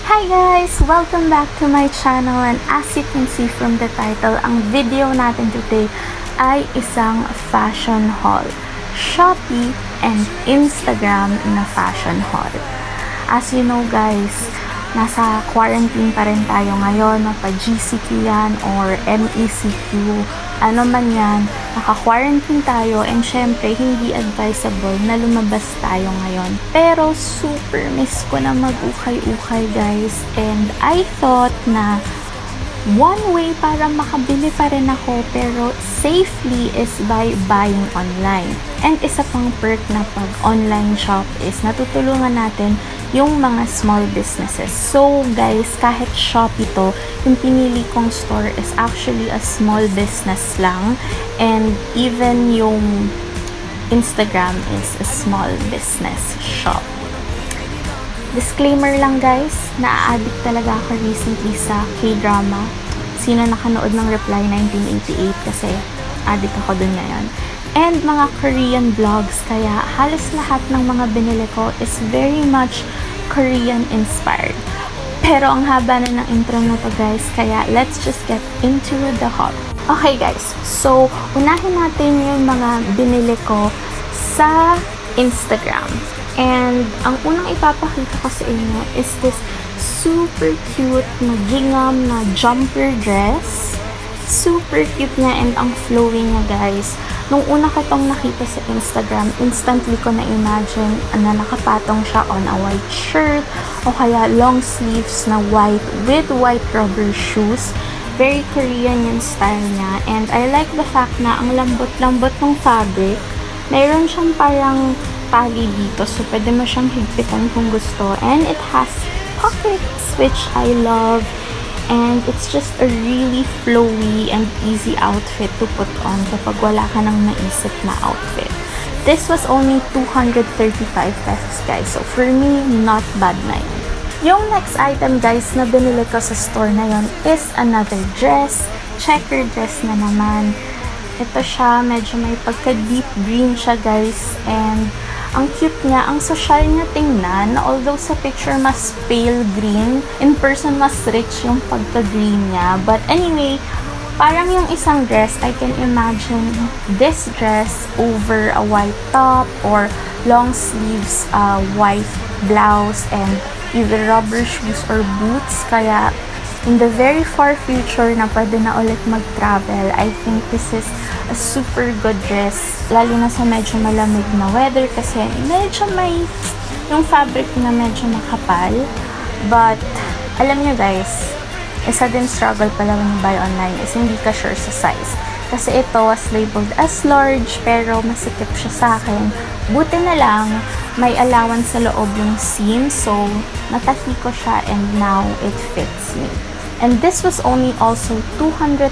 Hi guys! Welcome back to my channel, and as you can see from the title, ang video natin today ay isang fashion haul. Shopee and Instagram na fashion haul. As you know guys, nasa quarantine pa rin tayo ngayon, mapa-GCQ yan or MECQ, ano man yan, naka-quarantine tayo, and syempre hindi advisable na lumabas tayo ngayon. Pero super miss ko na mag-ukay-ukay guys, and I thought na one way para makabili pa rin ako pero safely is by buying online. And isa pang perk na pag online shop is natutulungan natin yung mga small businesses. So guys, kahit Shopee to, yung pinili kong store is actually a small business lang, and even yung Instagram is a small business shop. Disclaimer lang guys, na-addict talaga ako recently sa K-drama. Sino nakanood ng Reply 1988 kasi addict ako dun ngayon. And mga Korean vlogs, kaya halos lahat ng mga binili ko is very much Korean inspired. Pero ang haba na ng intro na to guys, kaya let's just get into the haul. Okay guys, so unahin natin yung mga binili ko sa Instagram. And ang unang ipapakita ko sa inyo is this super cute na gingham na jumper dress. Super cute niya and ang flowing niya guys. Nung una ko itong nakita sa Instagram, instantly ko na-imagine na nakapatong siya on a white shirt o kaya long sleeves na white with white rubber shoes. Very Korean yung style niya, and I like the fact na ang lambot-lambot ng fabric. Mayroon siyang parang tali dito, so pwede mo siyang higpitan kung gusto, and it has pockets which I love. And it's just a really flowy and easy outfit to put on kapag wala ka nang naisip na outfit. This was only 235 pesos guys. So for me, not bad na yun. Yung next item guys na binili ko sa store na yun is another dress. Checker dress na naman. Ito siya, medyo may pagka-deep green siya guys. And ang cute niya, ang social niya tingnan, although sa picture mas pale green, in person mas rich yung pagka-green niya. But anyway, parang yung isang dress, I can imagine this dress over a white top or long sleeves, white blouse, and either rubber shoes or boots. Kaya in the very far future na pwede na ulit mag-travel, I think this is a super good dress, lalo na sa medyo malamig na weather kasi medyo may yung fabric na medyo makapal. But alam nyo guys, isa din struggle pala when you buy online is hindi ka sure sa size. Kasi ito was labeled as large pero masikip siya sa akin. Buti na lang may allowance sa loob yung seam, so natahi ko siya and now it fits me. And this was only also 235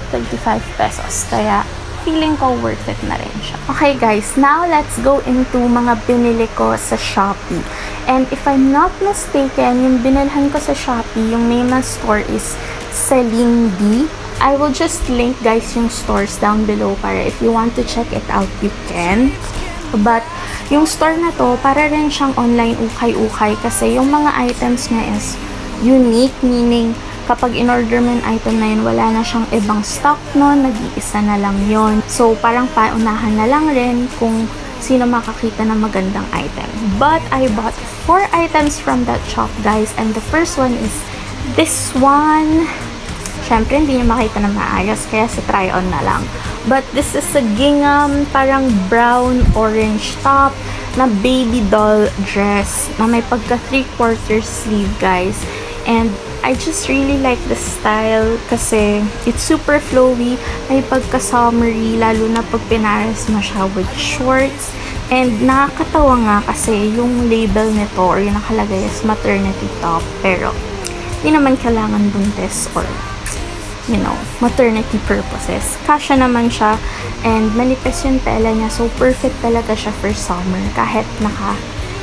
pesos, kaya feeling ko worth it na rin siya. Okay guys, now let's go into mga binili ko sa Shopee. And if I'm not mistaken, yung binilhan ko sa Shopee, yung name ng store is Celine D. I will just link guys yung stores down below para if you want to check it out, you can. But yung store na to, para rin siyang online ukay-ukay kasi yung mga items niya is unique, meaning kapag in-order mo yung item na yun, wala na siyang ibang stock nun, nag-iisa na lang yon. So, parang paunahan na lang rin kung sino makakita ng magandang item. But, I bought 4 items from that shop, guys. And the first one is this one. Siyempre, hindi nyo makita na maayos, kaya sa try-on na lang. But, this is a gingham, parang brown-orange top na baby doll dress na may pagka 3/4 sleeve, guys. And I just really like the style kasi it's super flowy, may pagka-summery, lalo na pag pinares mo siya with shorts. And nakakatawa nga kasi yung label nito or yung nakalagay is maternity top, pero hindi naman kailangan buntis or you know, maternity purposes. Kasya naman siya and manipis yung tela niya, so perfect talaga siya for summer kahit naka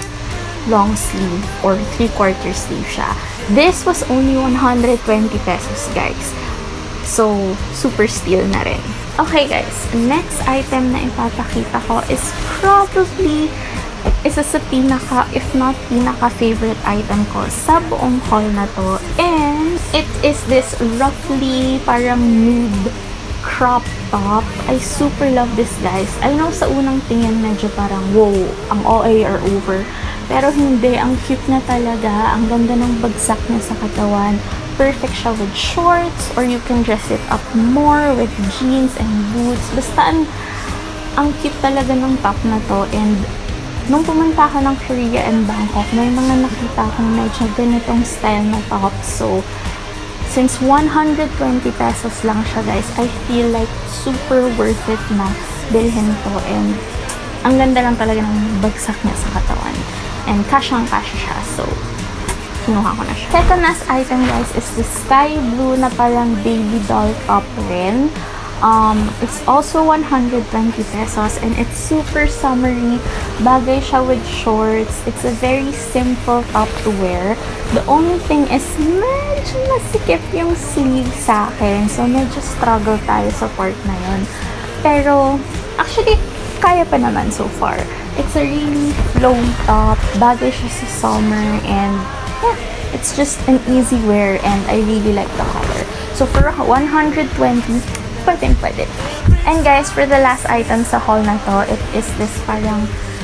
long sleeve or 3/4 sleeve siya. This was only 120 pesos guys. So, super steal na rin. Okay guys, next item na ipapakita ko is probably isa sa pinaka, if not pinaka-favorite item ko sa buong haul na to. And it is this roughly parang nude crop top. I super love this, guys. I know sa unang tingin medyo parang, wow, ang OA or over. Pero hindi, ang cute na talaga. Ang ganda ng bagsak niya sa katawan. Perfect siya with shorts, or you can dress it up more with jeans and boots. Basta ang cute talaga ng top na to. And nung pumunta ako ng Korea and Bangkok, may mga nakita akong medyo ganitong style na top. So, since 120 pesos lang siya, guys, I feel like super worth it na bilhin to. And ang ganda lang talaga ng bagsak niya sa katawan. And cash-ang-cash siya. So, kinuha ko na siya. Second last item, guys, is the sky blue na parang baby doll top rin. It's also 120 pesos and it's super summery. Bagay siya with shorts. It's a very simple top to wear. The only thing is medyo masikip yung sleeve sa akin. So, medyo struggle tayo sa part na yun. Pero, actually, kaya pa naman so far. It's a really flowy top. Bagay siya sa summer and yeah, it's just an easy wear and I really like the color. So, for 120, pwede. And guys, for the last item sa haul na to, it is this parang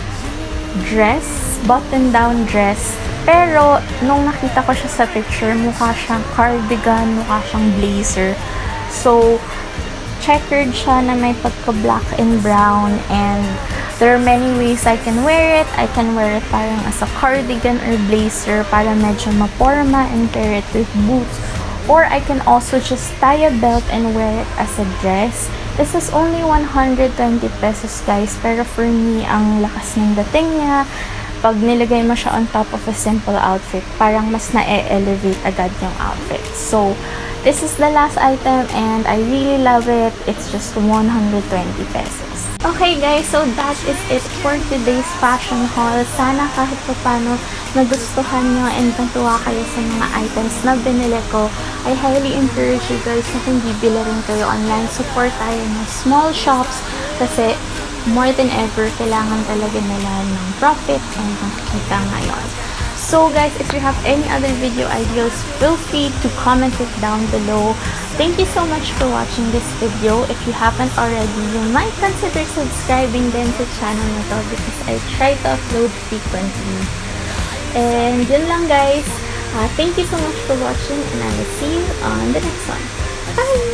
dress, button-down dress. Pero, nung nakita ko siya sa picture, mukha siyang cardigan, mukha siyang blazer. So, checkered siya na may pagka-black and brown, and there are many ways I can wear it. I can wear it parang as a cardigan or blazer para medyo maporma and pair it with boots. Or I can also just tie a belt and wear it as a dress. This is only 120 pesos, guys. Pero for me, ang lakas ng dating niya. Pag nilagay mo siya on top of a simple outfit, parang mas na-elevate agad yung outfit. So, this is the last item and I really love it. It's just 120 pesos. Okay guys, so that is it for today's fashion haul. Sana kahit paano nagustuhan nyo and natuwa kayo sa mga items na binili ko. I highly encourage you guys na kung bibili rin kayo online, support tayo ng small shops kasi more than ever, kailangan talaga nila ng profit and ng kita ngayon. So guys, if you have any other video ideas, feel free to comment it down below. Thank you so much for watching this video. If you haven't already, you might consider subscribing then sa channel na to because I try to upload frequently. And yun lang guys. Thank you so much for watching and I will see you on the next one. Bye!